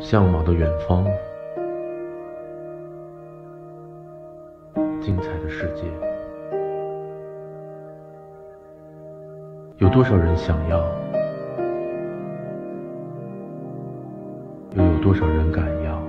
向往的远方，精彩的世界，有多少人想要，又有多少人敢要？